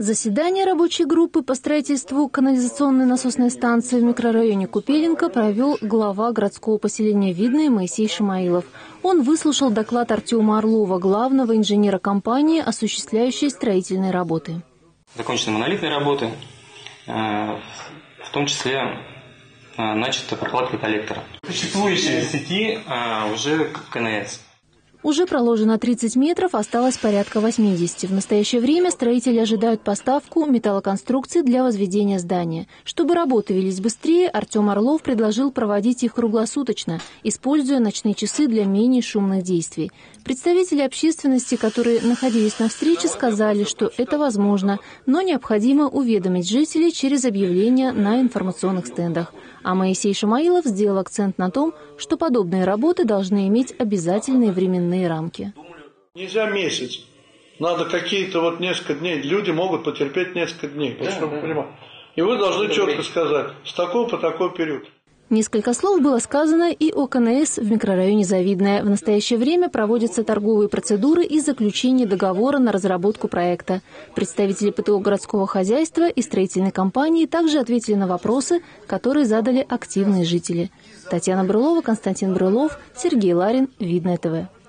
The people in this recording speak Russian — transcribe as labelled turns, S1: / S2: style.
S1: Заседание рабочей группы по строительству канализационной насосной станции в микрорайоне Купеленко провел глава городского поселения Видное Моисей Шамаилов. Он выслушал доклад Артема Орлова, главного инженера компании, осуществляющей строительные работы.
S2: Закончены монолитные работы, в том числе начата прокладка коллектора. Существующие сети уже КНС.
S1: Уже проложено 30 метров, осталось порядка 80. В настоящее время строители ожидают поставку металлоконструкций для возведения здания. Чтобы работы велись быстрее, Артем Орлов предложил проводить их круглосуточно, используя ночные часы для менее шумных действий. Представители общественности, которые находились на встрече, сказали, что это возможно, но необходимо уведомить жителей через объявления на информационных стендах. А Моисей Шамаилов сделал акцент на том, что подобные работы должны иметь обязательные временные рамки.
S3: Нельзя месяц. Надо какие-то несколько дней. Люди могут потерпеть несколько дней. И вы должны четко сказать, с такого по такой период.
S1: Несколько слов было сказано и о КНС в микрорайоне Завидное. В настоящее время проводятся торговые процедуры и заключение договора на разработку проекта. Представители ПТО городского хозяйства и строительной компании также ответили на вопросы, которые задали активные жители. Татьяна Брылова, Константин Брылов, Сергей Ларин, Видное ТВ.